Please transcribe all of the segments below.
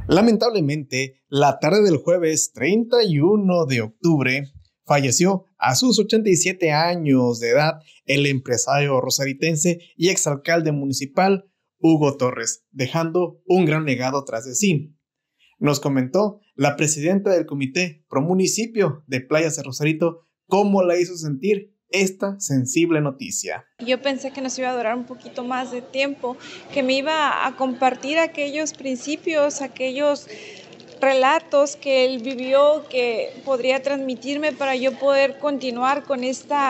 Lamentablemente, la tarde del jueves 31 de octubre, falleció a sus 87 años de edad el empresario rosaritense y exalcalde municipal Hugo Torres, dejando un gran legado tras de sí. Nos comentó la presidenta del Comité Pro Municipio de Playas de Rosarito cómo la hizo sentir esta sensible noticia. Yo pensé que nos iba a durar un poquito más de tiempo, que me iba a compartir aquellos principios, aquellos relatos que él vivió, que podría transmitirme para yo poder continuar con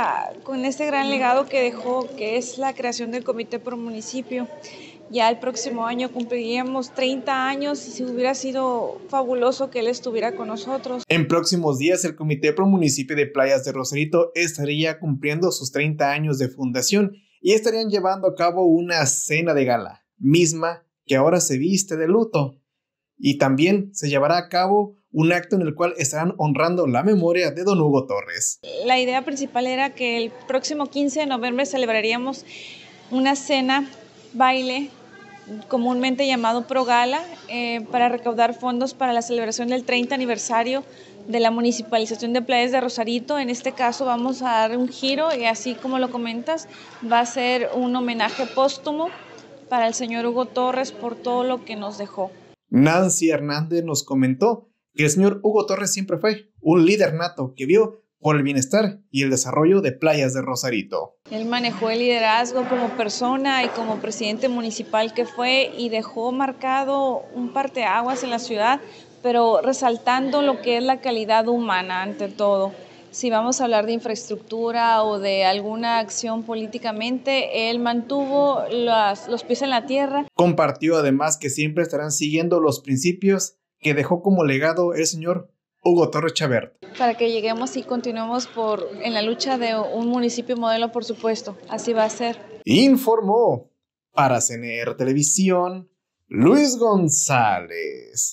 este gran legado que dejó, que es la creación del Comité Pro Municipio. Ya el próximo año cumpliríamos 30 años y si hubiera sido fabuloso que él estuviera con nosotros. En próximos días, el Comité Pro Municipio de Playas de Rosarito estaría cumpliendo sus 30 años de fundación y estarían llevando a cabo una cena de gala, misma que ahora se viste de luto. Y también se llevará a cabo un acto en el cual estarán honrando la memoria de don Hugo Torres. La idea principal era que el próximo 15 de noviembre celebraríamos una cena, baile, comúnmente llamado Progala, para recaudar fondos para la celebración del 30 aniversario de la municipalización de Playas de Rosarito. En este caso vamos a dar un giro y así como lo comentas, va a ser un homenaje póstumo para el señor Hugo Torres por todo lo que nos dejó. Nancy Hernández nos comentó que el señor Hugo Torres siempre fue un líder nato que vio por el bienestar y el desarrollo de Playas de Rosarito. Él manejó el liderazgo como persona y como presidente municipal que fue y dejó marcado un parteaguas en la ciudad, pero resaltando lo que es la calidad humana ante todo. Si vamos a hablar de infraestructura o de alguna acción políticamente, él mantuvo los pies en la tierra. Compartió además que siempre estarán siguiendo los principios que dejó como legado el señor Hugo Torres Chabert. Para que lleguemos y continuemos en la lucha de un municipio modelo, por supuesto. Así va a ser. Informó para CNR Televisión Luis González.